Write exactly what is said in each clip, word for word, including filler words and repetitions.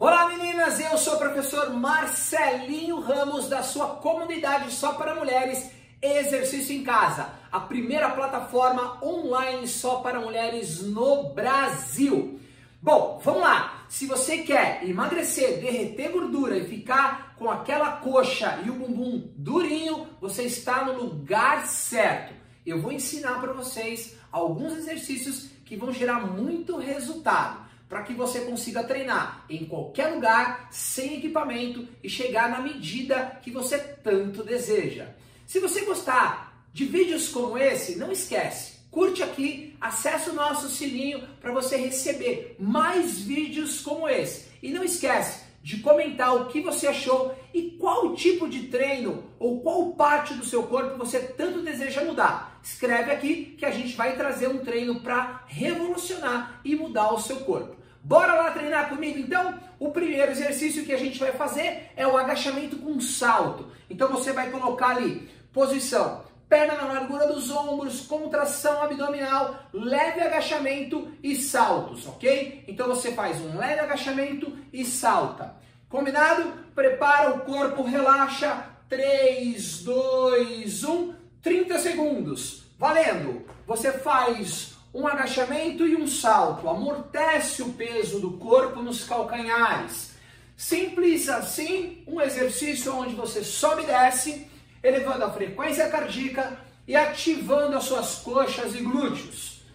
Olá meninas, eu sou o professor Marcelinho Ramos da sua comunidade só para mulheres, Exercício em Casa, a primeira plataforma online só para mulheres no Brasil. Bom, vamos lá, se você quer emagrecer, derreter gordura e ficar com aquela coxa e o bumbum durinho, você está no lugar certo. Eu vou ensinar para vocês alguns exercícios que vão gerar muito resultado, para que você consiga treinar em qualquer lugar, sem equipamento e chegar na medida que você tanto deseja. Se você gostar de vídeos como esse, não esquece, curte aqui, acesse o nosso sininho para você receber mais vídeos como esse. E não esquece de comentar o que você achou e qual tipo de treino ou qual parte do seu corpo você tanto deseja mudar. Escreve aqui que a gente vai trazer um treino para revolucionar e mudar o seu corpo. Bora lá treinar comigo então? O primeiro exercício que a gente vai fazer é o agachamento com salto. Então você vai colocar ali, posição, perna na largura dos ombros, contração abdominal, leve agachamento e saltos, ok? Então você faz um leve agachamento e salta. Combinado? Prepara o corpo, relaxa. três, dois, um, trinta segundos. Valendo! Você faz um agachamento e um salto, amortece o peso do corpo nos calcanhares. Simples assim, um exercício onde você sobe e desce, elevando a frequência cardíaca e ativando as suas coxas e glúteos.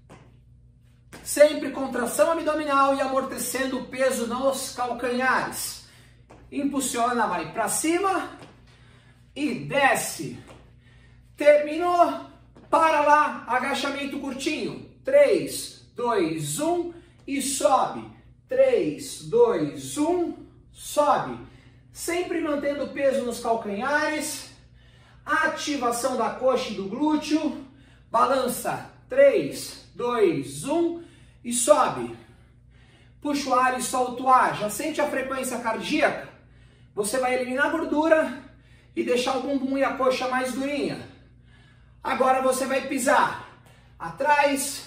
Sempre contração abdominal e amortecendo o peso nos calcanhares. Impulsiona, vai para cima e desce. Terminou. Para lá, agachamento curtinho. três, dois, um e sobe. três, dois, um, sobe. Sempre mantendo o peso nos calcanhares. Ativação da coxa e do glúteo. Balança. três, dois, um e sobe. Puxa o ar e solta o ar. Já sente a frequência cardíaca? Você vai eliminar a gordura e deixar o bumbum e a coxa mais durinha. Agora você vai pisar atrás,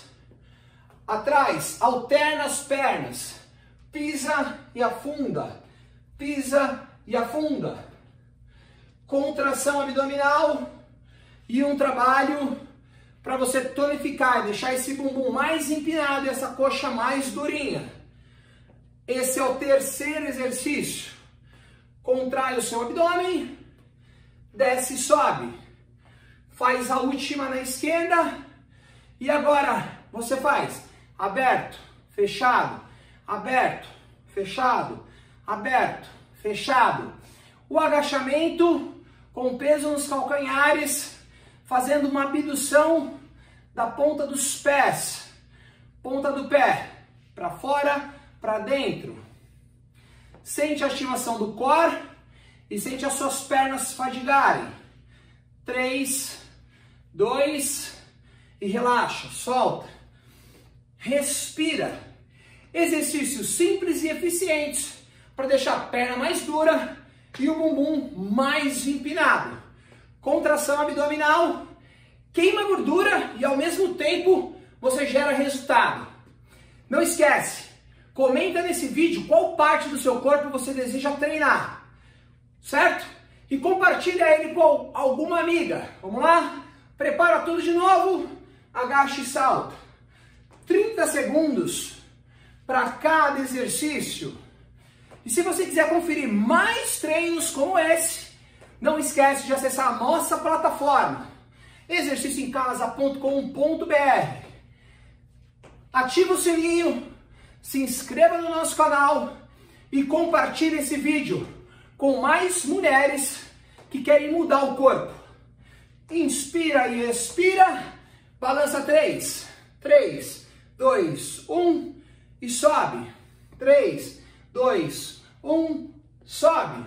atrás, alterna as pernas, pisa e afunda, pisa e afunda. Contração abdominal e um trabalho para você tonificar e deixar esse bumbum mais empinado e essa coxa mais durinha. Esse é o terceiro exercício. Contrai o seu abdômen, desce e sobe. Faz a última na esquerda e agora você faz aberto, fechado, aberto, fechado, aberto, fechado. O agachamento com peso nos calcanhares, fazendo uma abdução da ponta dos pés, ponta do pé, para fora, para dentro. Sente a ativação do core e sente as suas pernas fadigarem. Três, dois, e relaxa, solta. Respira. Exercícios simples e eficientes para deixar a perna mais dura e o bumbum mais empinado. Contração abdominal, queima gordura e ao mesmo tempo você gera resultado. Não esquece, comenta nesse vídeo qual parte do seu corpo você deseja treinar, certo? E compartilha ele com alguma amiga. Vamos lá? Prepara tudo de novo, agacha e salta. trinta segundos para cada exercício. E se você quiser conferir mais treinos como esse, não esquece de acessar a nossa plataforma, exercício em casa ponto com ponto br. Ativa o sininho, se inscreva no nosso canal e compartilhe esse vídeo com mais mulheres que querem mudar o corpo. Inspira e expira, balança três, três, dois, um e sobe. três, dois, um, sobe.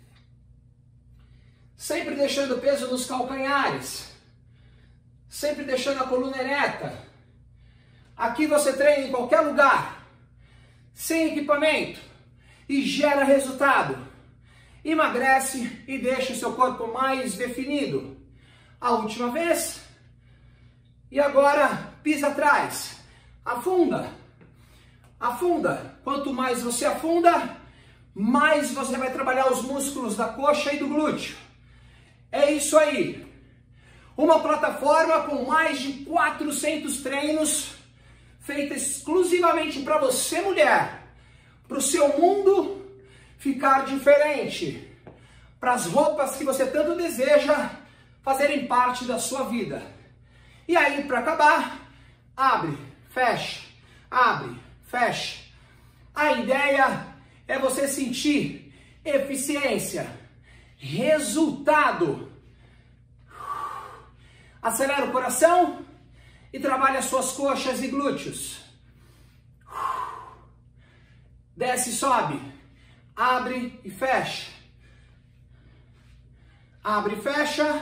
Sempre deixando o peso nos calcanhares, sempre deixando a coluna ereta. Aqui você treina em qualquer lugar, sem equipamento e gera resultado. Emagrece e deixa o seu corpo mais definido. A última vez. E agora pisa atrás. Afunda. Afunda. Quanto mais você afunda, mais você vai trabalhar os músculos da coxa e do glúteo. É isso aí. Uma plataforma com mais de quatrocentos treinos, feita exclusivamente para você, mulher, para o seu mundo ficar diferente, para as roupas que você tanto deseja fazerem parte da sua vida. E aí, para acabar, abre, fecha, abre, fecha. A ideia é você sentir eficiência, resultado. Acelera o coração e trabalha suas coxas e glúteos. Desce e sobe. Abre e fecha. Abre e fecha.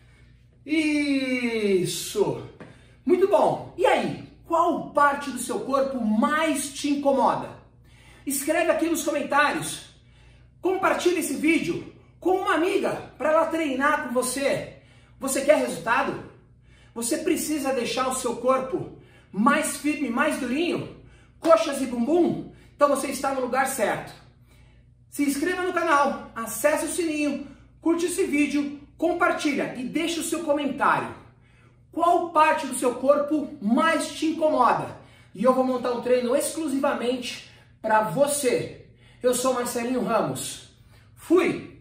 Isso. Muito bom. E aí, qual parte do seu corpo mais te incomoda? Escreve aqui nos comentários. Compartilhe esse vídeo com uma amiga para ela treinar com você. Você quer resultado? Você precisa deixar o seu corpo mais firme, mais durinho? Coxas e bumbum? Então você está no lugar certo. Se inscreva no canal, acesse o sininho, curte esse vídeo, compartilha e deixe o seu comentário. Qual parte do seu corpo mais te incomoda? E eu vou montar um treino exclusivamente para você. Eu sou Marcelinho Ramos. Fui!